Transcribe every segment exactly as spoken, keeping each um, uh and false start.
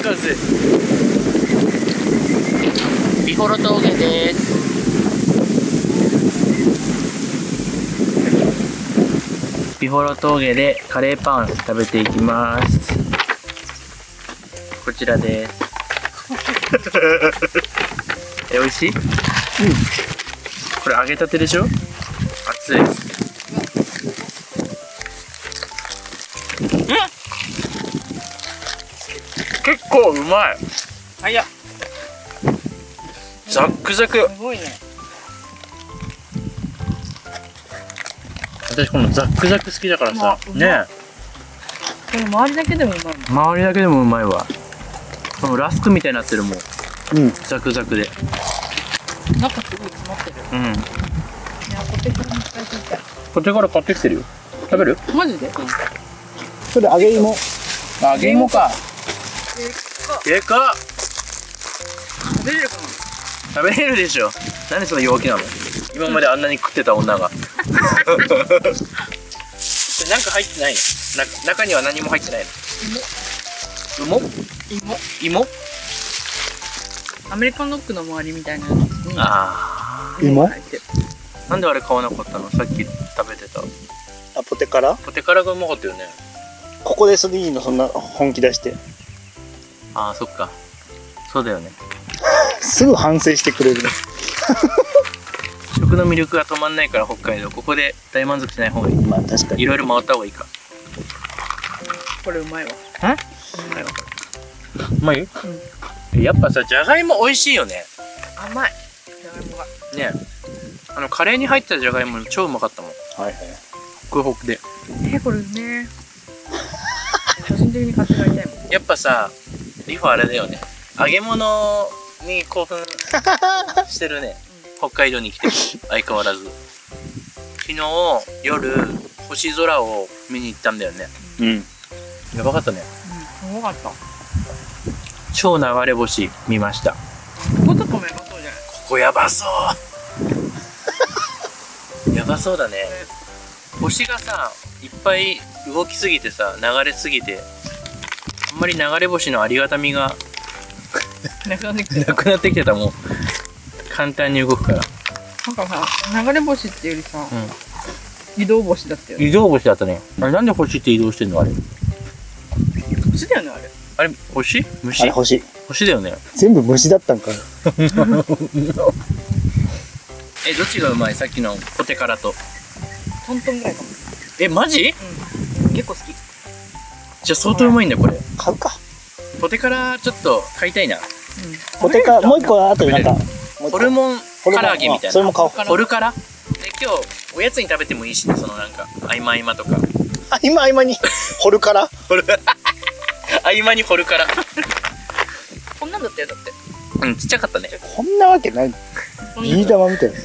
上手。ビホロ峠です。ビホロ峠でカレーパン食べていきます。こちらです。え、美味しい？うん。これ揚げたてでしょ？熱い。うん。結構うまい。早っ。ザックザク。すごいね。私このザックザク好きだからさ。ね。 この周りだけでもうまいもん。 周りだけでもうまいわ。このラスクみたいになってるもん。うん。ザクザクで。 中すごい詰まってる。 うん。いや、 ポテカラもいっぱい食いたい。 ポテカラ買ってきてるよ。食べる？ マジで？ それ揚げ芋。 揚げ芋か。でかっ。 食べれるかな？ 食べれるでしょ。何その陽気なの？今まであんなに食ってた女が。なんか入ってないの？な中には何も入ってないの？芋？芋？芋？ アメリカンドッグの周りみたいなやつに。 ああ。芋？ なんであれ買わなかったの？さっき食べてた。 あ、ポテカラ？ ポテカラがうまかったよね。 ここでそれいいの？そんな本気出して。 ああ、そっか。そうだよね。 すぐ反省してくれるね。 食の魅力が止まんないから北海道、ここで大満足しない方がいい。 まあ確かに。 いろいろ回った方がいいか。 これうまいわ。 ん？うまいわ。うまい？うん。やっぱさ、じゃがいも美味しいよね。 甘い。じゃがいもが。 ねえ。あのカレーに入ったじゃがいも超うまかったもん。 はいはい。 ホクホクで。 え、これうめえ。個人的に買って帰りたいもん。 やっぱさ、リファあれだよね。揚げ物に興奮してるね。北海道に来て相変わらず。昨日夜星空を見に行ったんだよね。 うん。 やばかったね。 うん、すごかった。 超流れ星見ました。 こことかもやばそうじゃない？ ここやばそう。やばそうだね。星がさ、いっぱい動きすぎてさ、流れすぎて、あんまり流れ星のありがたみがなくなってきてた。 なくなってきてた。もう簡単に動くから。 なんかさ、流れ星っていうよりさ、 うん、 移動星だったよね。 移動星だったね。あれなんで星って移動してんのあれ？ 星だよね、あれ。 あれ星？虫？ あれ星。 星だよね。 全部虫だったんか。 え、どっちがうまい？さっきのポテカラと。 トントンぐらいかも。 え、マジ？ うん。結構好き。 じゃあ相当うまいんだよこれ。 買うか。 ポテカラちょっと買いたいな。うん。 ポテカラもう一個あとなんか。 ホルモン唐揚げみたいな。 それも買おう。 ホルカラ？で今日おやつに食べてもいいしね、そのなんか合間合間とか。 あ、今合間にホルカラ？ ホル合間にホルカラ。 こんなんだったよだって。 うん、ちっちゃかったね。 こんなわけない。ビー玉みたいな。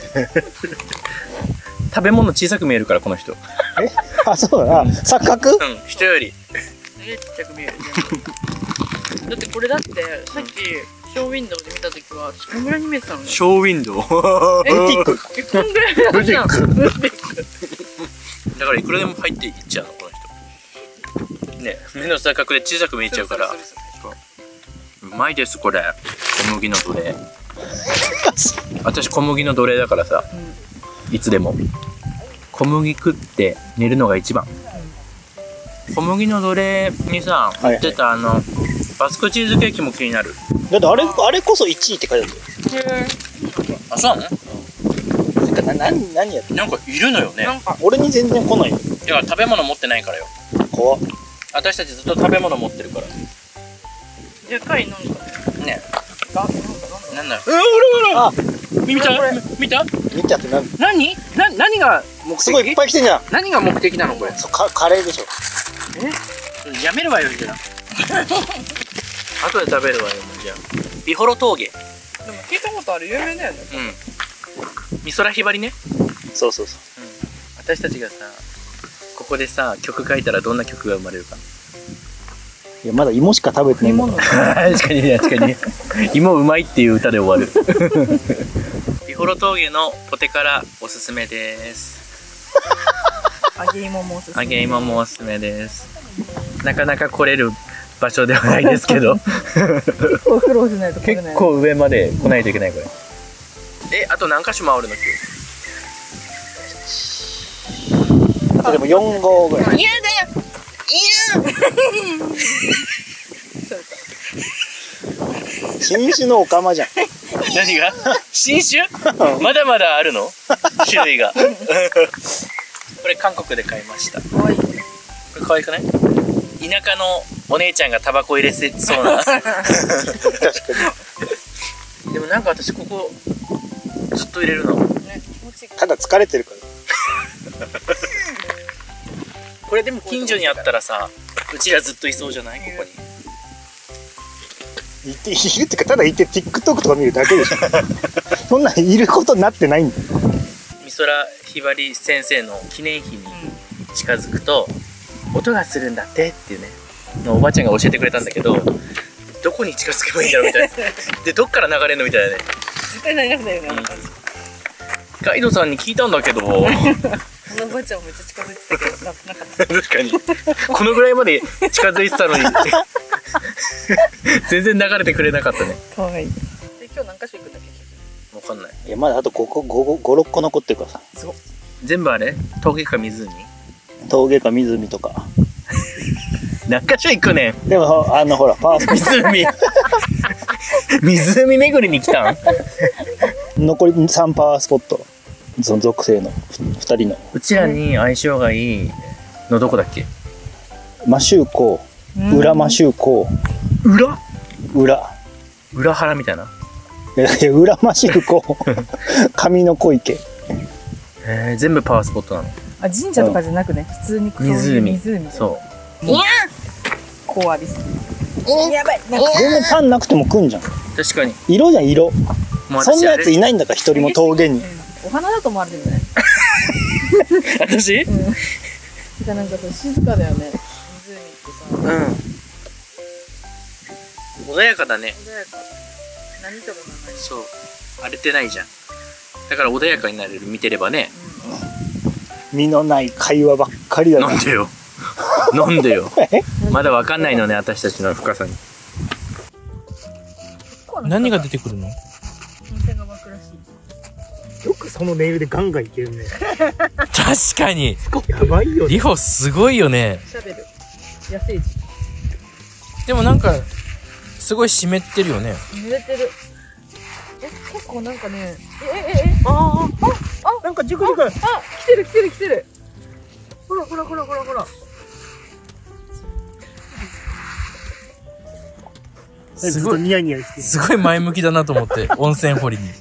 食べ物小さく見えるからこの人。 え？あ、そうだな。錯覚？ うん、人より。 え、ちっちゃく見える。だってこれだってさっきショーウィンドウで見たときはこんぐらいに見えてたのね。 ショーウィンドウ。 ブティック。 え、こんぐらいだったの。ブティック。ブティック。 だからいくらでも入っていっちゃうのこの人。ね、目の錯覚で小さく見えちゃうから。うまいですこれ。小麦の奴隷。私小麦の奴隷だからさ、うん、いつでも小麦食って寝るのが一番。うん、小麦の奴隷にさ売ってたあのバスクチーズケーキも気になる。 だってあれあれこそいちいって書いてあるよ。へえ。 あ、そうなの？ な、な、何やってなんかいるのよね。 なんか俺に全然来ないよ。 いや、食べ物持ってないからよ。 怖っ。 私たちずっと食べ物持ってるから。 でかいなんかね。なんだろう。 うわ、ほらほら。あ、 見た？見た？ 見たって何？ 何？な、何が目的？ すごいいっぱい来てんじゃん。 何が目的なのこれ？ そう、か、カレーでしょ。 え？やめるわよじゃあ。後で食べるわよじゃあ。ビホロ峠。 でも聞いたことある、有名だよね。 うん。美空ひばりね。 そうそうそう。 うん。私たちがさ、ここでさ曲書いたらどんな曲が生まれるか。 いや、まだ芋しか食べてないもん。 確かに確かに。芋うまいっていう歌で終わる。ビホロ峠のポテカラおすすめです。 揚げ芋もおすすめ。 揚げ芋もおすすめです。なかなか来れる場所ではないですけど結構苦労しないと来れない。 結構上まで来ないといけないこれ。え、あと何箇所回るの今日？ あとでもよん号ぐらい。 嫌だよ。 新種のオカマじゃん。 何が？新種？まだまだあるの？種類が。これ韓国で買いました。こ可愛い。 れ可愛くない？田舎のお姉ちゃんがタバコ入れせそうな。 確かでもなんか私ここずっと入れるの。 ね、気持ちいい。 に。ただ疲れてるから。 これでも近所にあったらさ、うちらずっといそうじゃない？ここに。 いているってか、ただいて TikTok とか見るだけでしょ。そんなんいることになってないんだよ。 美空ひばり先生の記念碑に近づくと音がするんだってっていうねのおばあちゃんが教えてくれたんだけど、どこに近づけばいいんだろうみたいな。でどっから流れるのみたいなね。 絶対流すだよね。あの感じ。 ガイドさんに聞いたんだけど。 あのおばあちゃんもめっちゃ近づいてたけど、ななかった。 確かにこのぐらいまで近づいてたのに全然流れてくれなかったね。 可愛い。で今日何箇所行くんだっけ？ わかんない。 いや、まだあとごこ、ご、ご、ろっこ残ってるからさ。 すごっ。 全部あれ？峠か湖？ 峠か湖とか。 何箇所行くねん。 でも、あの、ほら、パース湖湖巡りに来たん？ 残りさんパワースポット。その属性のふたりの。 うちらに相性がいいのどこだっけ？ 摩周湖、裏摩周湖、 裏？ 裏。 裏原みたいな。 いやいや、裏摩周湖、上の小池。 へえ、全部パワースポットなの。 あ、神社とかじゃなくね、普通にそういう湖。 湖。 そう。 いやコアリス。やばい。なんか全然パンなくても食うんじゃん。 確かに。 色じゃん、色。 もうそんなやついい。 ないんだから、一人も峠に。 お花だと思われてるんじゃない？ 私？ うん。てかなんかさ、静かだよね。湖ってさ。 うん。穏やかだね。 穏やか。何とかがない。 そう。荒れてないじゃん。だから穏やかになれる、見てればね。 身のない会話ばっかりだな。 なんでよ。なんでよ。まだわかんないのね、私たちの深さに。何が出てくるの？ 温泉が湧くらしい。 よくそのネイルでガンガンいけるね。 確かに。 やばいよね。 リホすごいよね。 シャベル。野生児。 でもなんか、すごい湿ってるよね。 濡れてる。え、結構なんかね、え、え、え、え、ああ、あ、あ、 なんかジュクジュク。 あ、来てる来てる来てる。ほらほらほらほらほら。 すごいニヤニヤしてる。 すごい前向きだなと思って、温泉掘りに。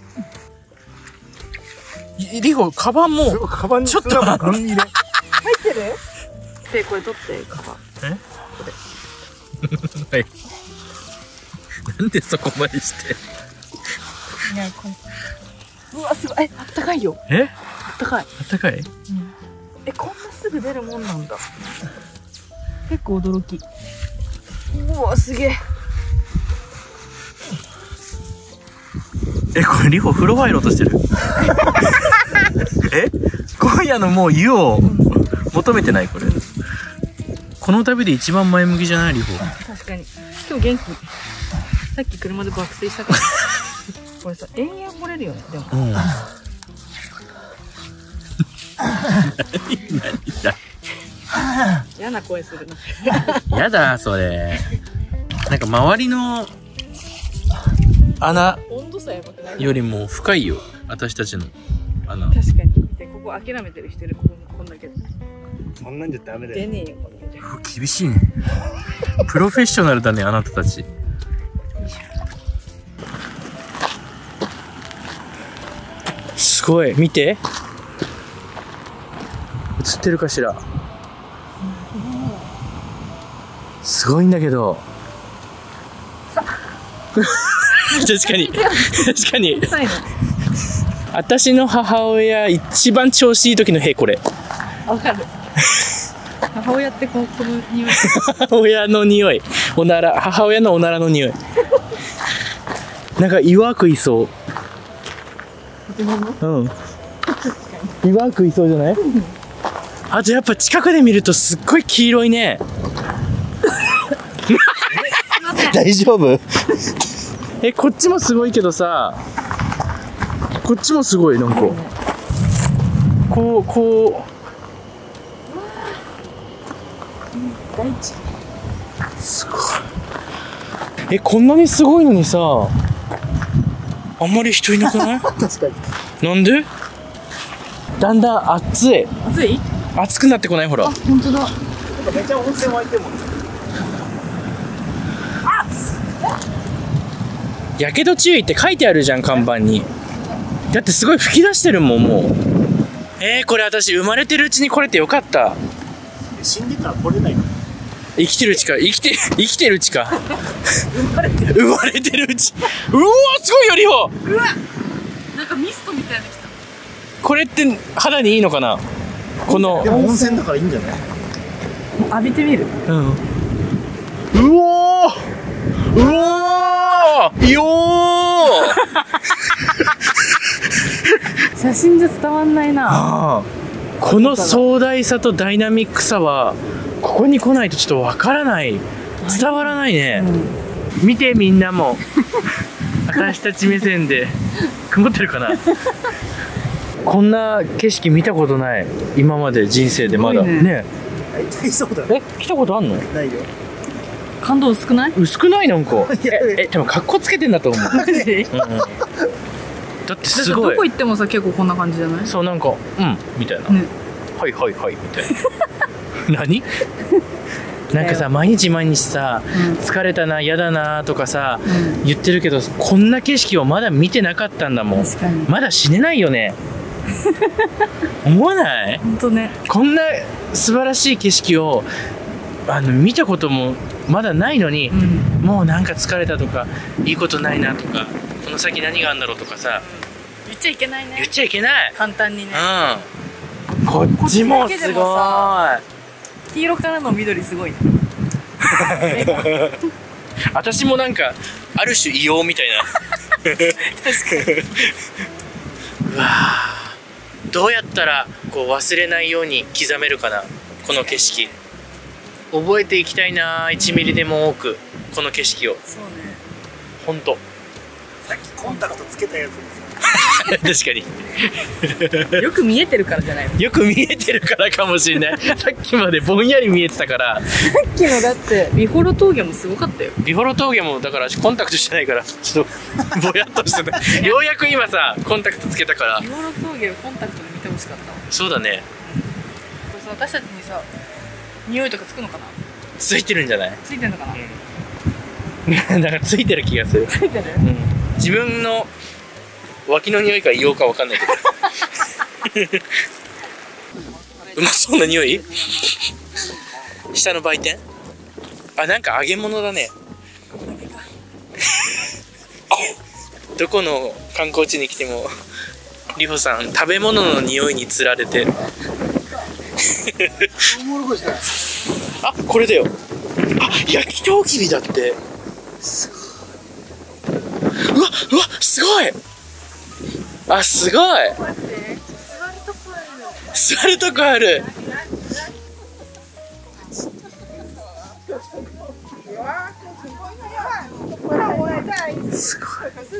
いリホ、カバンも、 カバンにちょっと待ってガン入れ。 入ってる？で、これ取って、カバン。 えはい。なんでそこまでして。 いや、こんうわ、すごい。え、あったかいよ。 えあったかい。 あったかい？ うん。え、こんなすぐ出るもんなんだ。結構驚き。うわ、すげえ。 え、これリホ風呂入ろうとしてるえ今夜のもう湯を求めてないこれ。この旅で一番前向きじゃないリホ。 確かに。今日元気。さっき車で爆睡したから。これさ、延々漏れるよね、でも。 うん。何だ嫌な声するな。 やだそれ。なんか周りの穴温度差やばくないよりも深いよ、私たちの穴。 確かに。で、ここ諦めてる人いる、こここんだけど。 そんなんじゃダメだよ。 出ねえよ、こんなんじゃ。 厳しいね。プロフェッショナルだね、あなたたち。すごい、見て。映ってるかしら。すごいんだけど。確かに確かに臭いの。 私の母親一番調子いい時の屁これ。 わかる。母親ってここの匂い。 母親の匂い、おなら、母親のおならの匂い。なんか岩くいそう。うん。岩くいそうじゃない？あとやっぱ近くで見るとすっごい黄色いね。 大丈夫？ え、こっちもすごいけどさ、こっちもすごい、なんかこうこう大地すごい。え、こんなにすごいのにさ、あんまり人いなくない？ 確かに。 なんで？だんだん暑い。 暑い？ 暑くなってこない？ほら。 あ、本当だ。 めっちゃ温泉湧いてるもん。 やけど注意って書いてあるじゃん、看板に。だってすごい吹き出してるもん、もう。えー、これ私生まれてるうちに来れてよかった。 死んでから来れないの？ 生きてるうちか、生きて、生きてるうちか。生まれてる。生まれてるうち。うわー、すごいよ、リホ。 うわ、なんかミストみたいなの来た。 これって肌にいいのかな？この。 でも温泉だからいいんじゃない？ 浴びてみる。 うん。うおー。うおー。よー。 写真じゃ伝わんないな。 ああ。この壮大さとダイナミックさはここに来ないとちょっとわからない、伝わらないね、うん、見てみんなも私たち目線で曇ってるかなこんな景色見たことない、今まで人生でまだね。ねえ、そうだね。 え、来たことあんの？ ないよ。 感動薄くない？ 薄くない？なんかえ、 いやえ、でも格好つけてんだと思う、うんうん、だってすごい、 どこ行ってもさ結構こんな感じじゃない？ そう、なんかうんみたいな、ね、はいはいはいみたいな何なんかさ、毎日毎日さ、うん、疲れたな、嫌だなとかさ、うん、言ってるけど、こんな景色をまだ見てなかったんだもん。まだ死ねないよね思わない？ 本当ね。こんな素晴らしい景色をあの見たこともまだないのに、うん、もうなんか疲れたとか、いいことないなとか、この先何があるんだろうとかさ、 言っちゃいけないね。 言っちゃいけない、簡単にね。 うん、こっちもすごい。 黄色からの緑すごいね私もなんかある種異様みたいな確かにうわー、どうやったらこう忘れないように刻めるかな、この景色。覚えていきたいな、いちミリでも多くこの景色を。 そうね、 ほんと。 さっきコンタクトつけたやつ確かによく見えてるからじゃないの？ よく見えてるからかもしれないさっきまでぼんやり見えてたから。さっきのだってビフォロ峠もすごかったよ。 ビフォロ峠もだからコンタクトしてないからちょっとぼやっとしてたようやく今さコンタクトつけたから。 ビフォロ峠をコンタクトで見てほしかったわ。 そうだね。 これさ、私たちにさ匂いとかつくのかな？ ついてるんじゃない？ ついてるのかな、 うん、なんかついてる気がする。 ついてる、 うん、自分の脇の匂いか硫黄かわかんないけどうまそうな匂い下の売店、あ、なんか揚げ物だねどこの観光地に来てもリホさん食べ物の匂いにつられてあ、これだよ。あ、焼きとうきびだって。うわ、うわ、すごい。あ、すごい。座るとこある。すご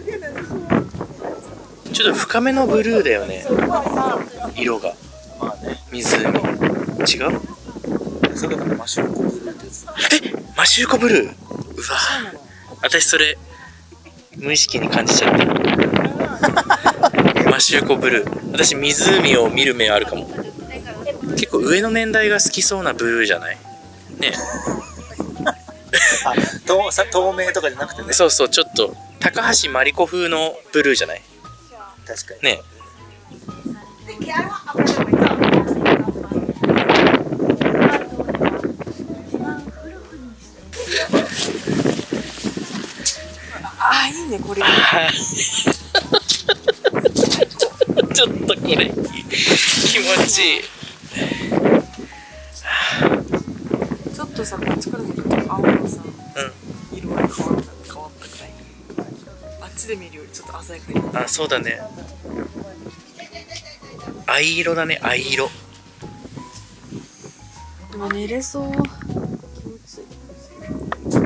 い。ちょっと深めのブルーだよね。色が。湖。違う？それがマシューコブルーってやつ。え、マシューコブルー。うわ、私それ無意識に感じちゃったマシューコブルー。私湖を見る目あるかも。結構上の年代が好きそうなブルーじゃないね。 あ、透透明とかじゃなくてね。 そうそう、ちょっと高橋真理子風のブルーじゃない？ 確かにね。 あ、いいねこれちょっとこれ気持ちいいちょっとさ、こっちから見ると青のさ、うん、色が変わった変わったくらい。あっちで見るよりちょっと鮮やかに。 あ、そうだね。藍色だね、藍色。 でも寝れそう。気持ちいい。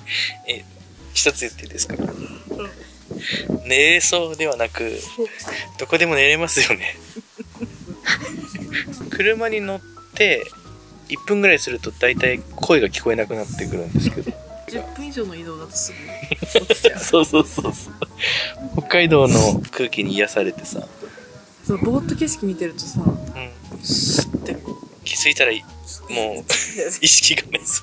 え、一つ言っていいですか？寝れそうではなく、どこでも寝れますよね。車に乗っていっぷんぐらいするとだいたい声が聞こえなくなってくるんですけど。 じゅっぷん以上の移動だとすぐ落ちちゃう。 そうそうそうそう。北海道の空気に癒されてさ。 そう、ぼーっと景色見てるとさ、 うん。 シュッて気づいたらもう意識がないです。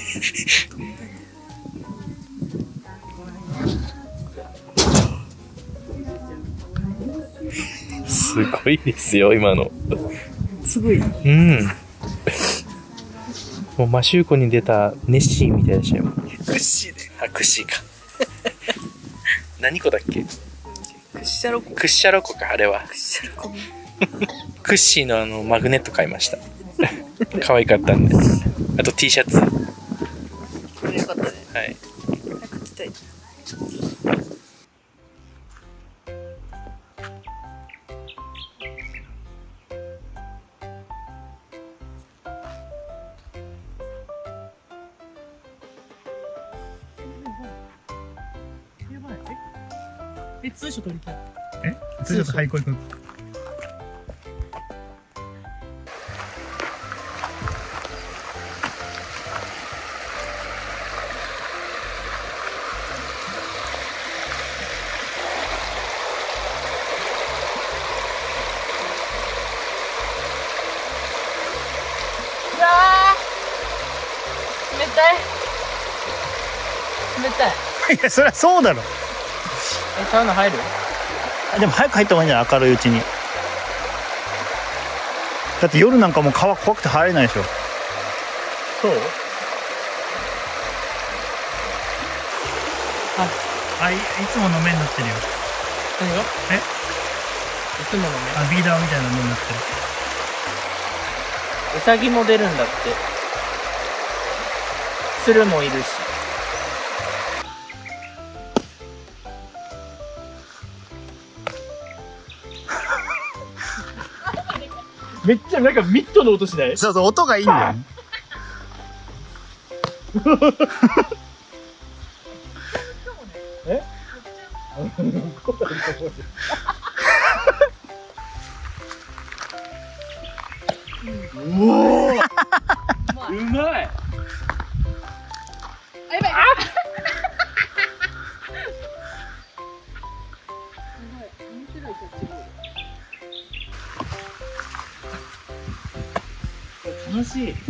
すごいですよ今の。 すごい。 うん。もうマシューコに出たネッシーみたいでしたよ。クッシーで。あ、クッシーか。何個だっけ？ クッシャロコ。 クッシャロコかあれは。 クッシャロコ。 クッシーのあのマグネット買いました。可愛かったんで。あと T シャツ。 これよかったね。 はい。 早く着たい。え、通所取りたい。 え、それちょっとはいこいくん。 冷たい。冷たい。 いや、そりゃそうだろ。 え、サウナ入る？ でも早く入った方がいいんじゃない？明るいうちに。だって夜なんかもう川怖くて入れないでしょ。そう？あ、あい、いつもの麺になってるよ。 何が？ え？ いつものね。 あ、ビーダーみたいな麺になってる。 ウサギも出るんだって。鶴もいるし。めっちゃなんかミットの音しない？ そうそう、音がいいんだよね。 え？うおー、うまい。あ、やばい。楽しい。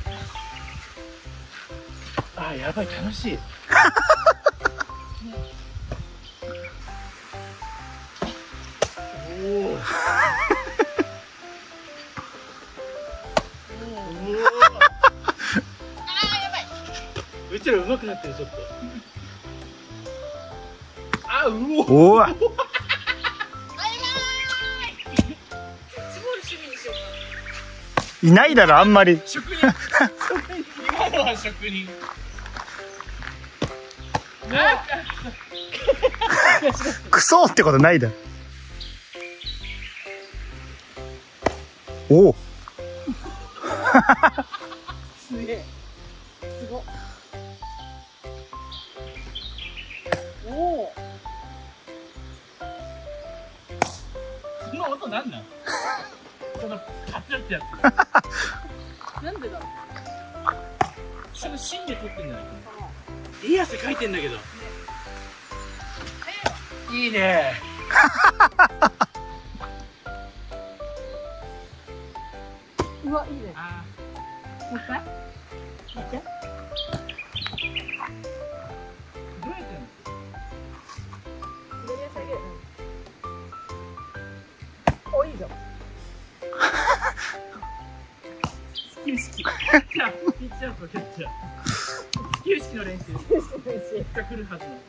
あ、やばい、楽しい。おお。うちら上手くなってる、ちょっと。あ、うお。 おわ。いないだろ、あんまり。 職人。今のは職人。 クソってことないだろ。おお。 すげえ。すごっ。おお。この音なんなん？このカツってやつ。なんでだろう。その芯で撮ってんじゃないかな。いい汗かいてんだけど。いいね。うわ、いいね。もう一回？もう一回？どうやってやるの？左足上げる。お、いいじゃん。始球式。キャッチャー、ピッチャーとキャッチャー。始球式の練習。始球式の練習。いつか来るはずの。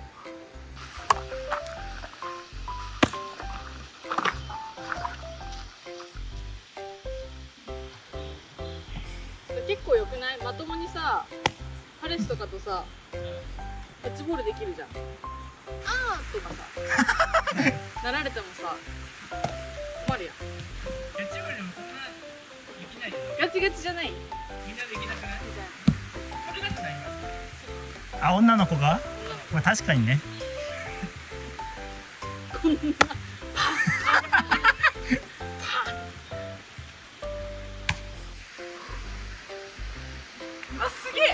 結構良くない？まともにさ、彼氏とかとさ、キャッチボールできるじゃん。あーとかさ、なられてもさ、困るやん。キャッチボールでもそんなできないよ。ガチガチじゃない？みんなできなくない？みたいな。これだってないんだ。 あ、女の子が、まあ、確かにね。 こんなあ、すげえ。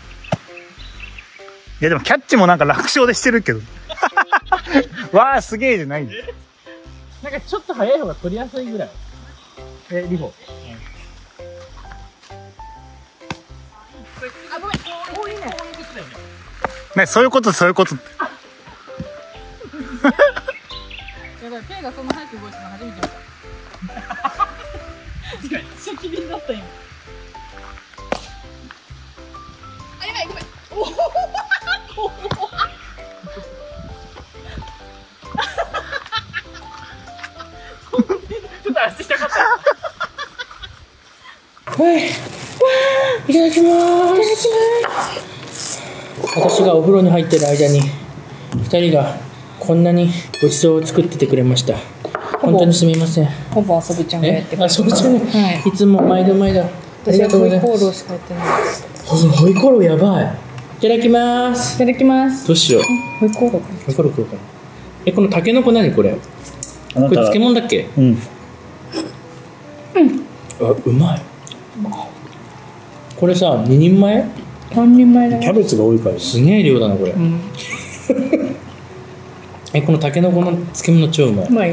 いやでもキャッチもなんか楽勝でしてるけどわあすげえじゃないんだよ。 なんかちょっと早い方が取りやすいぐらい。 え、リホ。 あ、ごめん。おいいね。 ね、そういうことそういうことやばい、ペイがそんな早く動いてるの初めて見た。確かに。めっちゃ機敏だった今。あ、やばい、ごめん。おお。 ちょっと足したかった。はい。いただきます。私がお風呂に入ってる間にふたりがこんなにごちそうを作っててくれました。本当にすみません。 ほぼ遊ぶちゃんがやってくれる。 あ、そうちゃん、はい、いつも毎度毎度ありがとうございます。ホイコーローしかやってないです。ホイコーローやばい。いただきます。 いただきます。 どうしよう。 ホイコーロー。 ホイコーロー食うかな。え、このタケノコ何これ？これ漬物だっけ？ うん。 うん。あ、うまい。これさ、ににんまえ？ さんにんまえだよ。 キャベツが多いからすげえ量だなこれ。 うん、 え、このタケノコの漬物超うまい。 うまい。 うん。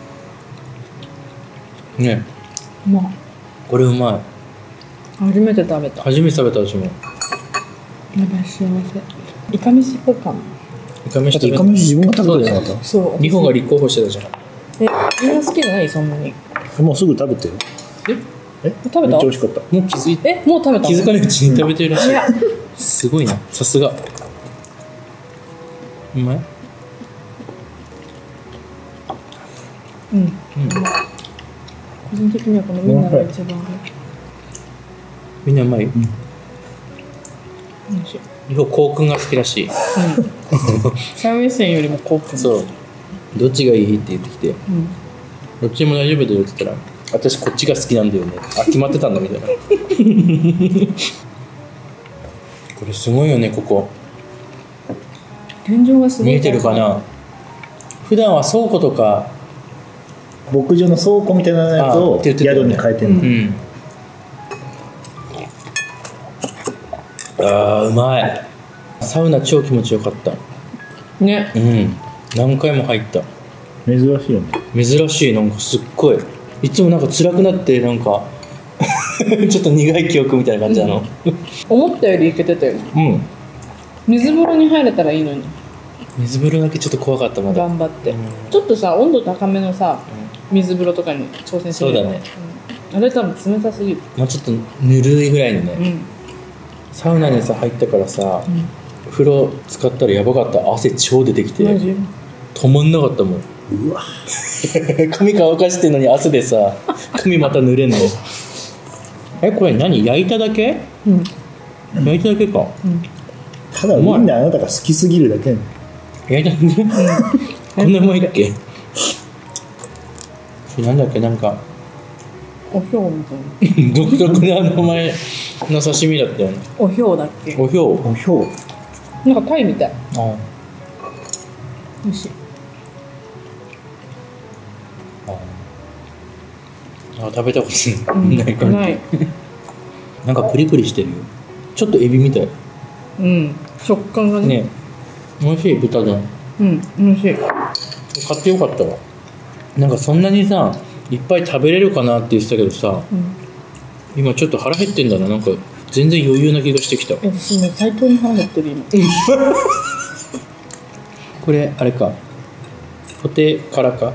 ね。 うまい。 これうまい。 初めて食べた。 初めて食べた私も。 やばい、幸せ。イカ飯っぽかも。 イカ飯食べた。 イカ飯自分が食べてなかった。 そう。 リホが立候補してたじゃん。 え、みんな好きじゃないそんなに。 もうすぐ食べてよ。 え？ え、 食べた？ めっちゃ美味しかった。 もう気づいて。 え、もう食べた？ 気づかないうちに食べてるらしい。すごいな、さすが。うまい？ うん。 うん。 個人的にはこのみんなが一番。 みんなうまい？うん。 美味しい。 リホコウ君が好きらしい。 うん。シャウエッセンよりもコウ君。 そう。どっちがいいって言ってきて、 うん。 どっちも大丈夫だよって言ったら、私こっちが好きなんだよね。あ、決まってたんだみたいな。これすごいよね、ここ。 天井がすごい。 見えてるかな。普段は倉庫とか牧場の倉庫みたいなやつを宿に変えてるの。 うん。あー、うまい。サウナ超気持ちよかった。 ね。 うん。何回も入った。 珍しいよね。 珍しい。なんかすっごいいつもなんか辛くなってなんかちょっと苦い記憶みたいな感じなの。 思ったよりいけてたよ。 うん。 水風呂に入れたらいいのに。 水風呂だけちょっと怖かったまだ。 頑張って、 うん、 ちょっとさ温度高めのさ、うん、水風呂とかに挑戦してみる。 そうだね、 うん、あれ多分冷たすぎる。 もうちょっとぬるいぐらいのね、 うん、 サウナにさ入ったからさ、うん、風呂使ったらやばかった。汗超出てきてマジ止まんなかったもん。 うわ髪乾かしてんのに汗でさ髪また濡れんの。え、これ何焼いただけ？うん、焼いただけか、うん、 ただみんなあなたが好きすぎるだけね。 焼いただけこんなうまいっけ？なんだっけ、なんかおひょうみたいな独特な名前の刺身だったよね。 おひょうだっけ？ おひょう。 おひょうなんかタイみたい。 ああ、 美味しい。 ああ、食べたことないから、うん、 ないなんかプリプリしてるよ。ちょっとエビみたい。 うん、食感が ね, ね美味しい。豚丼、 うん、美味しい。 買ってよかったわ。なんかそんなにさいっぱい食べれるかなって言ってたけどさ、うん、今ちょっと腹減ってんだな。なんか全然余裕な気がしてきた。 私ね、最高に腹減ってる今これあれか、ポテ辛か。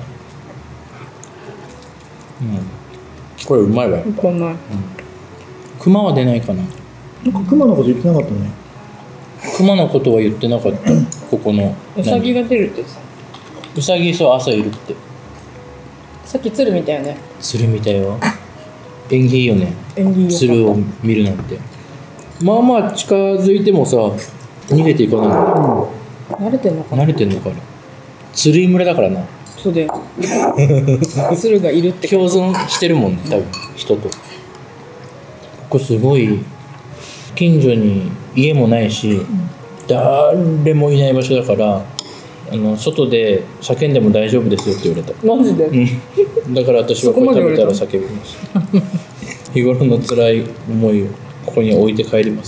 うん、これうまいわ。やっぱうまい、うん、 クマは出ないかな。 なんかクマのこと言ってなかったね。 クマのことは言ってなかった。ここのウサギが出るってさ。 ウサギ、そう、朝いるって。 さっき鶴見たよね。 鶴見たよ。縁起いいよね。 縁起いいよ。 鶴を見るなんて。まあまあ近づいてもさ逃げていかないの、 うん、慣れてんのかな。 慣れてんのかな。鶴居村だからな。 そうだよ鶴がいるって共存してるもんね、多分人と。ここすごい近所に家もないし、うん、 誰もいない場所だからあの外で叫んでも大丈夫ですよって言われた。 マジで、 うん、だから私はこれ食べたら叫びます日頃の辛い思いをここに置いて帰ります。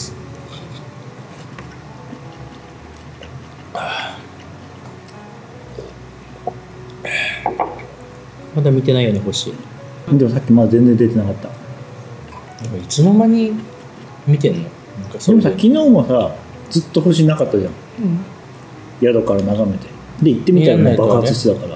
まだ見てないよね星。 でもさっきまだ全然出てなかった。 いつの間に見てんの。なんかでもさ昨日もさずっと星なかったじゃん、 うん、 宿から眺めてで行ってみたら爆発してたから、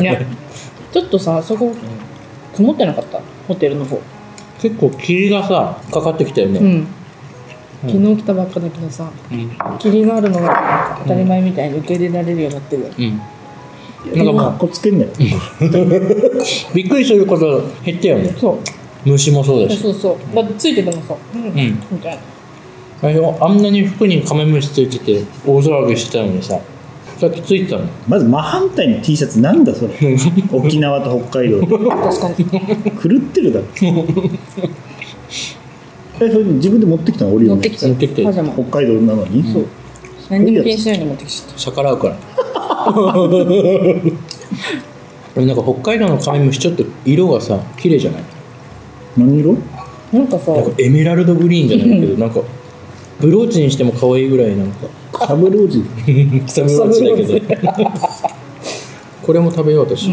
いやちょっとさそこ曇ってなかった？ホテルの方結構霧がさかかってきたよね、 うん、昨日来たばっかだけどさ、うん、霧があるのが当たり前みたいに受け入れられるようになってるよ、うん、 なんかかっこつけんなよびっくりすること減ったよね。そう虫もそうだし、 そうそうだってついててもさ、うん、うん、みたいな。 あんなに服にカメムシついてて大騒ぎしてたのにさ、さっきついてたの。 まず真反対の T シャツなんだそれ沖縄と北海道確かに狂ってるだろえ、それ自分で持ってきたの？オリオン持ってきた。パジャマ北海道なのに、うん、そう何も気にしないの持ってきた。 逆らうからなんか北海道のカメムシちょっと色がさ綺麗じゃない？ 何色？ なんかさなんかエメラルドグリーンじゃないけどなんかブローチにしても可愛いぐらいなんかサブローチサブローチだけどこれも食べようとし、うん、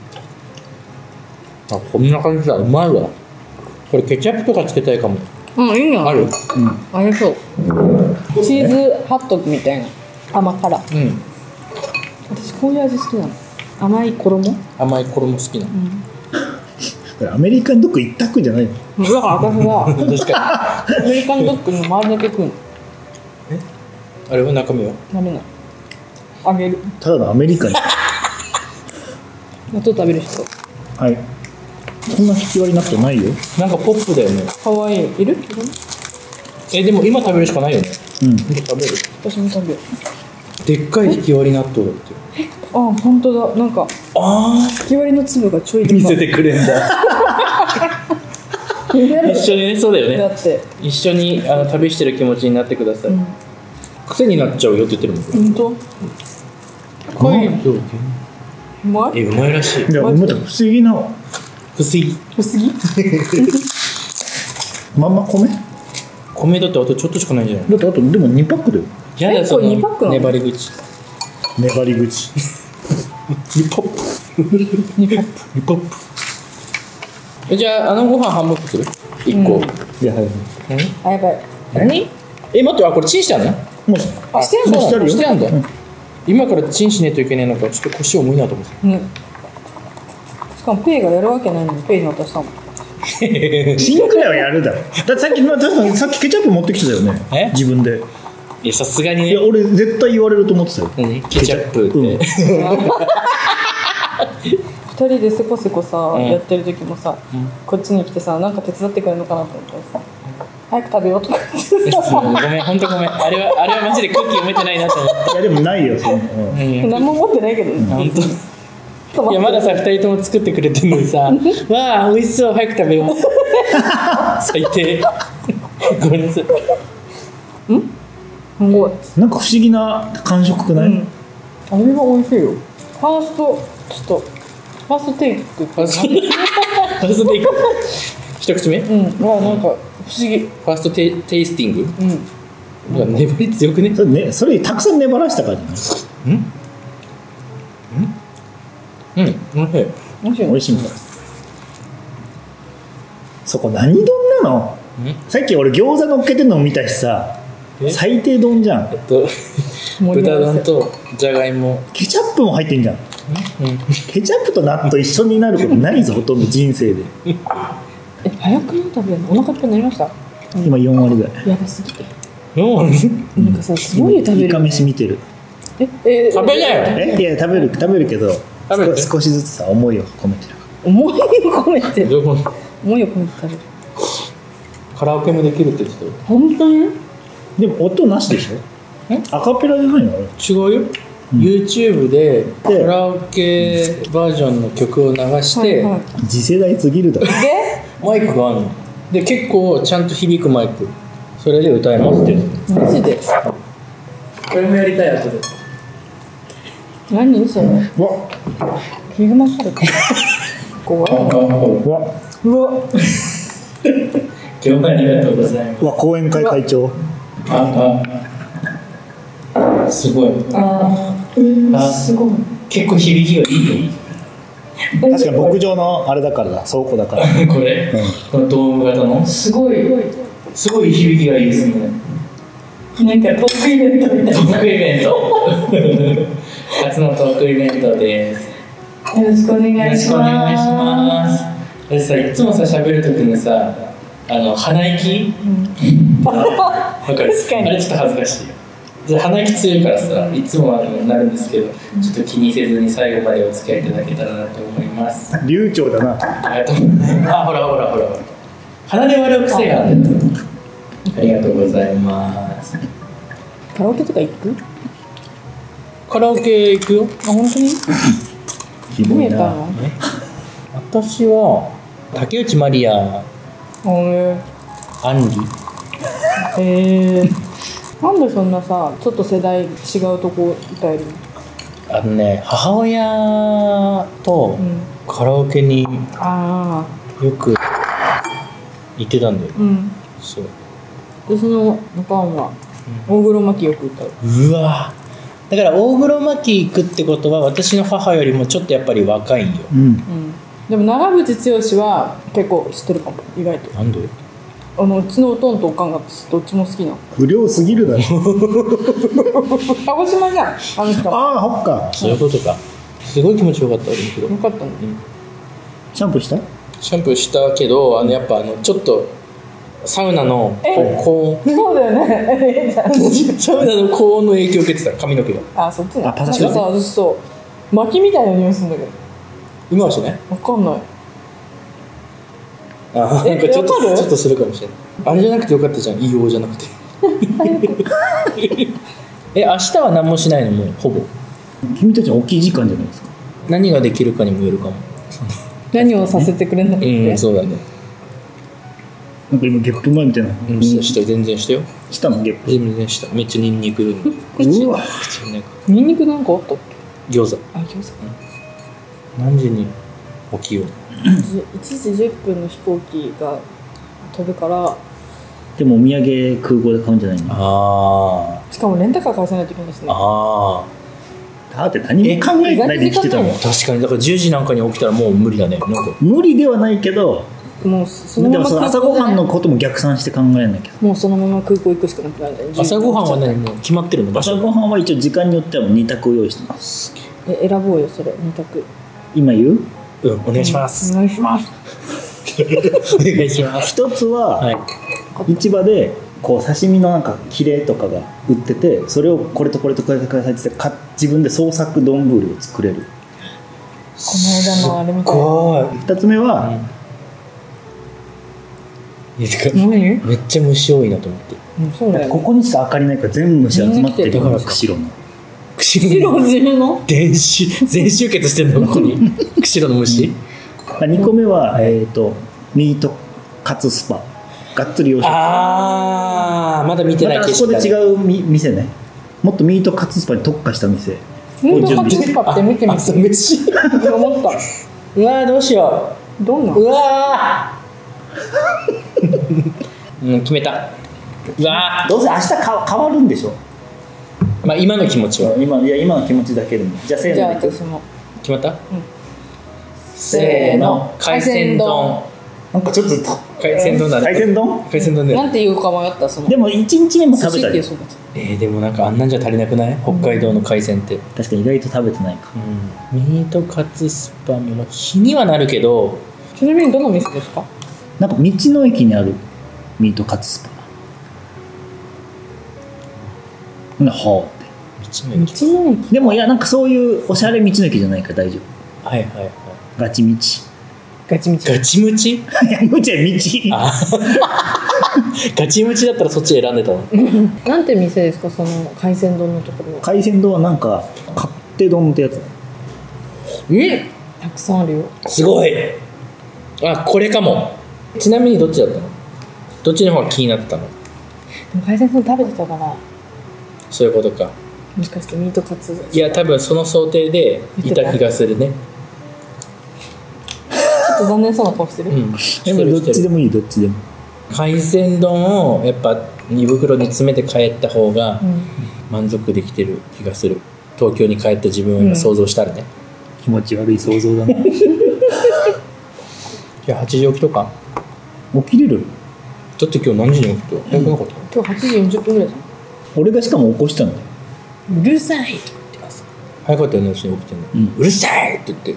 あこんな感じだ。うまいわ。これケチャップとかつけたいかも。 うんいいのある、うん、 ありそう。チーズハットグみたいな甘辛、うん、私こういう味好きなの。甘い衣甘い衣好きなの、 うん、アメリカンドッグ一択じゃないの。 だから私は確かにアメリカンドッグの周りだけ食うの。 えあれは中身はダメなの。あげる。 ただのアメリカン納豆食べる人。 はいこんな引き割りなくてないよ。 なんかポップだよね。 かわいい。いる？ えでも今食べるしかないよね。 うん食べる。 私も食べる。 でっかい引き割り納豆だって。 あ、本当だ。なんかあ引き割りの粒がちょいでかい。 見せてくれんだ一緒にね。そうだよね。 だって一緒にあの旅してる気持ちになってください、うん、癖になっちゃうよって言ってるもん。 本当？かわいい。うまい？ え、うまいらしい。 いや、まだ不思議な不思議不思議まんま米米だってあとちょっとしかないんじゃない？ だってあとでもにパックだよ。 やだその粘り口粘り口にポップにポップにポップ。じゃああのご飯半分するいっこ、うん、いやはいあやばい何え待ってあこれチンしてあるの？もうあしてんの？ してあるんだ、うん、今からチンしねえといけないのかちょっと腰重いなと思って、うん、 しかもペイがやるわけないのにペイに渡したもんチンくらいはやるだろ。だってさっき、さっきケチャップ持ってきてたよね。え自分で。 いやさすがにね。 いや俺絶対言われると思ってたよ。 何ケチャップって、うん、ふたりでせこせこさ、うん、やってる時もさ、うん、こっちに来てさなんか手伝ってくれるのかなと思ってさ早く食べようとか言ってさごめんほんとごめんあれはあれはマジで空気読めてないなと思って。 いやでもないよそんな、うん、 何も持ってないけどね、うん、 本当いやまださふたりとも作ってくれてるのにさわあ美味しそう早く食べよう最低ごめんなさい。 んすごいなんか不思議な感触くない？うん、 あれが美味しいよ。ファーストちょっとファーストテイクファーストテイク一口目うんはなんか不思議。 ファーストテイ、テイスティングうん、粘り強くね。 それねそれたくさん粘らしたからじゃない？ うんうんおいしいおいしいんだ。そこ何丼なの？さっき俺餃子乗っけてんの見たしさ最低丼じゃん。えっと豚丼とじゃがいもケチャップも入ってんじゃん、うん、ケチャップと納豆一緒になることないぞほとんど人生でえ早く食べるの？お腹いっぱいになりました？ 今よん割ぐらい。 やばすぎてなんかさすごい食べる、ね、 イカ飯見てる。 ええ食べなよ。 えいや食べる食べるけど少しずつさ思いを込めてる。 思いを込めてる思いを込めて食べる。 カラオケもできるって言ってたよ。 本当に？ でも音なしでしょ？アカペラじゃないの？違うよ、うん、YouTube でカラオケバージョンの曲を流して、はいはい、 次世代すぎるだろ。でマイクがあるので結構ちゃんと響くマイクそれで歌えますって。 マジで？ これもやりたい後で。 何それ。 うわヒグマカルテ。怖い。 うわうわ。 今日もありがとうございます。 うわ講演会会長。 ああすごい。 ああすごい。 結構響きがいいよ。 確かに牧場のあれだからだ、倉庫だから。 これ、このドーム型のすごい。 すごい響きがいいですね。 なんかトークイベントみたいな。 トークイベント。初のトークイベントです。 よろしくお願いします。 よろしくお願いします。私さ、いつもさ喋るときにさ、あの鼻息。わ、うん、かる。 確かに。 あれちょっと恥ずかしいよ。で鼻息強いからさ、いつもあのなるんですけど、ちょっと気にせずに最後までお付き合いいただけたらなと思います。 流暢だな。 ありがとう。あ、ほらほらほらほら。鼻で笑う癖がある。ありがとうございます。 カラオケとか行く？ カラオケ行くよ。 あ、本当に？ キモいな。 私は竹内まりや、 へえ。 アンリ。 へえ。なんでそんなさ、ちょっと世代違うとこ歌えるの？ あのね、母親とカラオケにあよく行ってたんだよ。 あ。うん。 そう。 でそのおかんは大黒摩季よく歌う。 うわ。だから大黒摩季行くってことは私の母よりもちょっとやっぱり若いんよ。 うん。 うん。でも長渕剛は結構知ってるかも、意外と。 なんで？ あのうちのおとんとおかんがどっちも好きなの。 不良すぎるだろ。 鹿児島じゃん、あの人。 ああ、ほっか。 そういうことか。すごい気持ちよかった。 よかったね。 シャンプーした？ シャンプーしたけど、あのやっぱあのちょっとサウナの高温。 そうだよね。 サウナの高温の影響を受けてた髪の毛が。 あ、そっちね。 あパサシなんかさ、私そう薪みたいな匂いするんだけど。 今はしない？ わかんない。 あ、なんかちょっとわかるちょっとするかもしれない。あれじゃなくてよかったじゃん、硫黄じゃなくて。え、明日は何もしないの？もうほぼ。 君たちは大きい時間じゃないですか。 何ができるかにもよるかも。 何をさせてくれんのって。 うん、そうだね。 なんか今ゲップ前みたいな。 うん、したした全然したよ。 したのゲップ。 全然した。めっちゃニンニクるんで。 うわ。 口の中。 ニンニクなんかあったっけ？ 餃子。 あ、餃子。 何時に起きよう？ いちじじゅっぷんの飛行機が飛ぶから。 でもお土産空港で買うんじゃないの？ あしかもレンタカー返さないといけないですね。 あ。あだって何も考えないで来てたの。 あ。確かにだからじゅうじなんかに起きたらもう無理だね。なんか無理ではないけど。 もうそのまま空港で、ね、 朝ごはんのことも逆算して考えなきゃ。 もうそのまま空港行くしかなくなる。 朝ごはんはね、もう決まってるの？ 朝ごはんは一応時間によってはに択を用意してます。 え、選ぼうよそれに択。 今言う？ うん、お願いします。 お願いします。 お願いします。 一つは、はい、市場でこう刺身のなんか切れとかが売ってて、それをこれとこれとこれとくださいってか自分で創作丼を作れる。 この間のあれみたいな。 二つ目は、うんいやてかめっちゃ虫多いなと思って、 うん、そうだよね、 ここにしか明かりないから全部虫集まってるから釧路の釧路の全集全集結してんのここに釧路の虫。 にこめは、えー、とミートカツスパがっつり洋食。 ああまだ見てない。 またそこで違うみ店ね、もっとミートカツスパに特化した店。 ミートカツスパって見てみて飯思った。 うわーどうしよう。どんな？ うわーうん決めた。うわどうせ明日か変わるんでしょ。 まあ今の気持ちは今いや今の気持ちだけでも。じゃあせーの。 じゃあ私も決まった、うん、 せーの海鮮丼。 なんかちょっと海鮮丼だね。 海鮮丼海鮮丼ね。 なんて言うか迷った。そのでもいちにちめも食べたり。 えー、でもなんかあんなんじゃ足りなくない？北海道の海鮮って、うん、 確かに意外と食べてないか、 うん、ミートカツスパも日にはなるけど。 ちなみにどの店ですか？ なんか道の駅にあるミートカツスパなはあ道の駅。 道の駅でもいやなんかそういうおしゃれ道の駅じゃないから大丈夫。 はいはいはい。 ガチ道ガチムチガチムチいやムチは道あガチムチだったらそっち選んでたのなんて店ですかその海鮮丼のところは？ 海鮮丼はなんか勝手丼ってやつ。 えたくさんあるよ。 すごい。あこれかも。ちなみにどっちだったの？どっちの方が気になったの？ でも海鮮丼食べてたかな。 そういうことか。 もしかしてミートカツいや多分その想定でいた気がするね。 ちょっと残念そうな顔してる、 うん、 でもどっちでもいい、どっちでも。 海鮮丼をやっぱ胃袋に詰めて帰った方が満足できてる気がする。東京に帰った自分を今想像したらね、 気持ち悪い想像だな。 じゃあはちじ起きとか。 起きれる？ だって今日何時に起きた？早くなかった？ 今日はちじよんじゅっぷんぐらいじゃん。 俺がしかも起こしたんだよ。 うるさいとか言ってます。 早かったよね、私に起きてんの、うん、うるさいって言って、うん、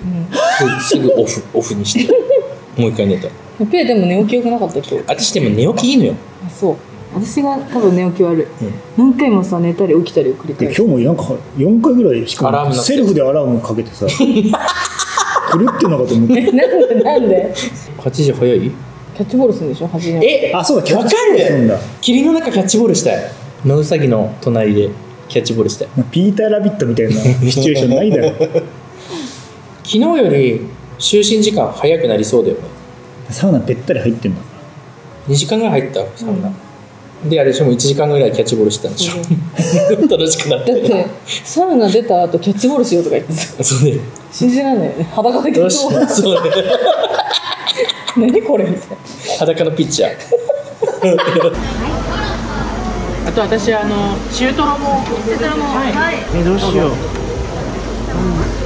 す, すぐオフオフにしてもう一回寝た。 ペイでも寝起きよくなかった今日。 私でも寝起きいいのよ。 あ、そう。私が多分寝起き悪い、うん、何回もさ寝たり起きたりを繰り返す。 今日もなんかよんかいぐらいしかもセルフでアラームかけてさ狂ってんのかと思ってなんでなんではちじ早い？ キャッチボールするんでしょはちじに。 え、 あ、そうだ、キャッチボールするんだ。 霧の中キャッチボールしたい。野うさぎの隣でキャッチボールしたい。 ピーターラビットみたいなシチュエーションないだろ。 昨日より就寝時間早くなりそうだよね。 サウナべったり入ってんだ。 にじかんぐらい入ったサウナ、うん、であれでしょもいちじかんぐらいキャッチボールしてたんでしょ楽しくなって。 だってサウナ出た後キャッチボールしようとか言ってた。 そうね、 信じらんないよね。裸でキャッチボール。 そうね何これみたいな。 裸のピッチャーあと私あの中トロも中トロもはい、はい、えどうしよう、うん、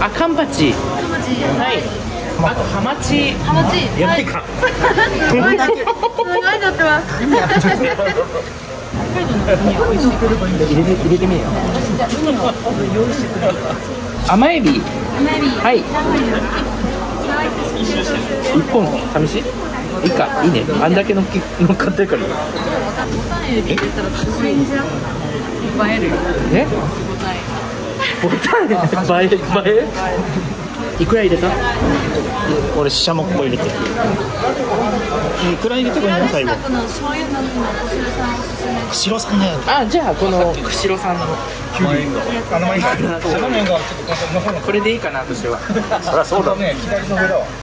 あカンパチはい、あとハマチハマチやばいかすごいなってます。 入れてみよう。甘エビはい一本寂しい？いいか、いいね。あんだけのっけ乗っかってるから。ボタン入れて入れたらすごい映えるよ。え？ボタン映え映え？いくら入れた？ 俺シシャモっこ入れて。いくら入れてこいな最後。釧路さんね。 あ、じゃあこの釧路さんのこれでいいかな私は。 そりゃそうだね。左の上だわ。